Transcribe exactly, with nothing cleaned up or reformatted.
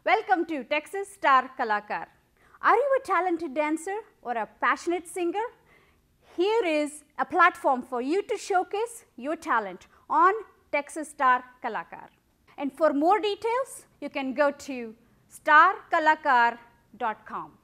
Welcome to Texas Star Kalakaar. Are you a talented dancer or a passionate singer? Here is a platform for you to showcase your talent on Texas Star Kalakaar. And for more details, you can go to star kalakaar dot com.